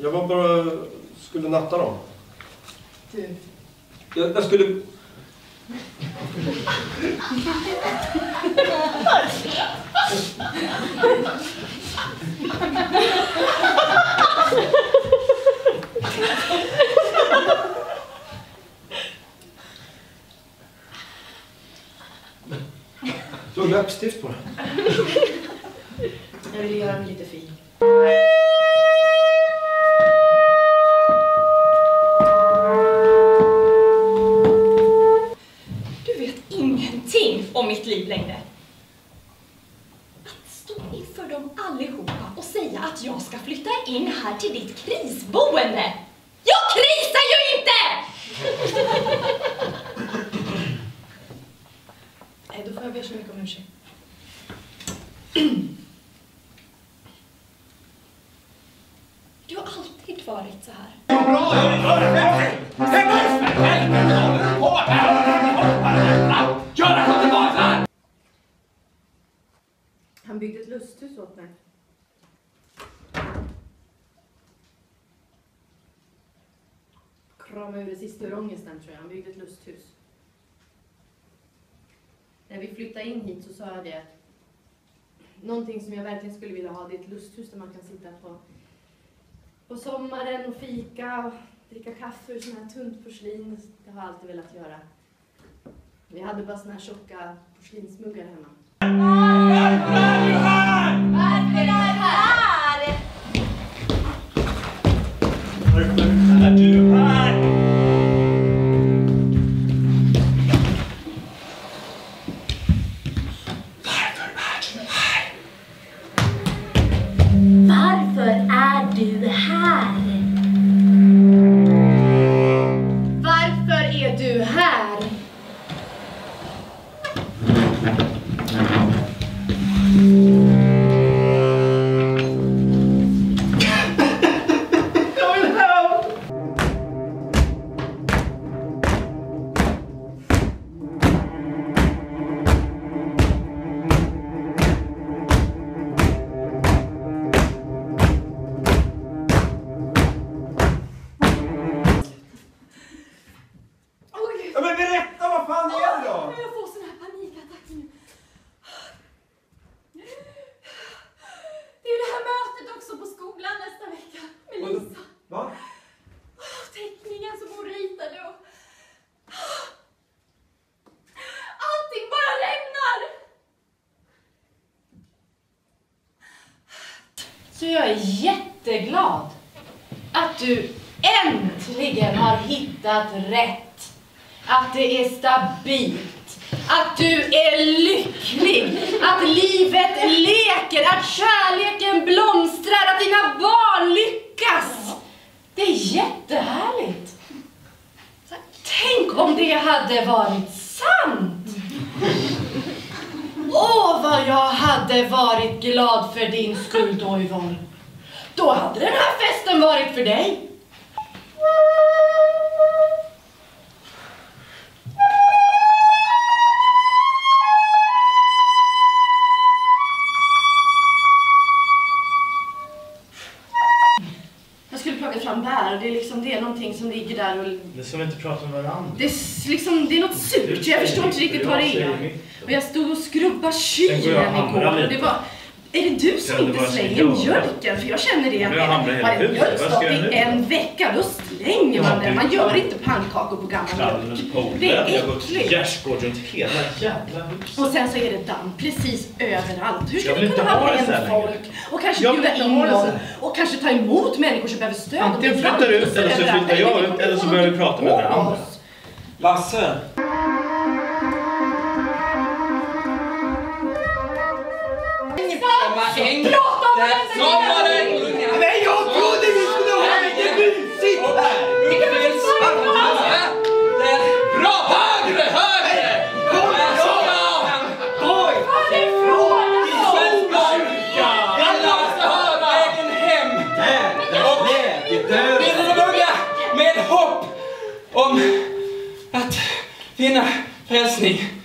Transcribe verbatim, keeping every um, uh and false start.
Jag var bara... skulle natta dem. Du. Jag, jag skulle... Du har läppstift på det. Jag vill göra mig lite fin. Du vet ingenting om mitt liv längre. Att stå inför dem allihopa och säga att jag ska flytta in här till ditt krisboende. Jag krisar ju inte! Nej, då får jag be så mycket om ursäkt. Du har alltid varit så här. Han byggde ett lusthus åt mig. Krama ur det sista ur ångesten, tror jag. Han byggde ett lusthus. När vi flyttade in hit så sa jag det. Någonting som jag verkligen skulle vilja ha, det är ett lusthus där man kan sitta på, på sommaren och fika och dricka kaffe ur sån här tunt porslin. Det har jag alltid velat göra. Vi hade bara såna här tjocka porslinsmuggar hemma. Varför är du här? Varför är du här? Varför är du här? Varför är du här? Varför är du här? Ja, men berätta, vad fan är det då? Jag får sån här panikattack nu. Det är ju det här mötet också på skolan nästa vecka med Lisa. Va? Teckningen som hon ritade och... Allting bara regnar! Så jag är jätteglad att du äntligen har hittat rätt. Att det är stabilt. Att du är lycklig. Att livet leker. Att kärleken blomstrar. Att dina barn lyckas. Det är jättehärligt. Tänk om det hade varit sant. Åh, vad jag hade varit glad för din skull då, Yvonne. Då hade den här festen varit för dig. Jag skulle plocka fram bär och det är liksom det är någonting som ligger där och... Det är som inte pratar med varandra. Det är liksom, det är något surt, jag förstår inte riktigt vad det är. Och jag stod och skrubbade kylen igår och det var... Är det du som inte slänger mjölken? För jag känner det att har en mjölk stått i en vecka, då slänger man den. Man gör inte pannkakor på gamla mjölk. Det är äckligt. Gärdsgård runt hela jävla huset. Och sen så är det damm precis överallt. Hur ska Jag vi vill kunna inte ha ha det en så här folk längre. och kanske Jag vill bjuda inte in ha det så dem här. och kanske ta emot människor som behöver stöd? Antingen flyttar du ut eller så flyttar jag ut eller så börjar vi prata med varandra. Lasse! Prata om det! Sommaren! Men jag trodde vi skulle ha lite mysigt här! Bra! Högre! Högre! Oj! Vad är frågan? Alla måste höra vägen hem! Vill du börja med hopp om att finna frälsning?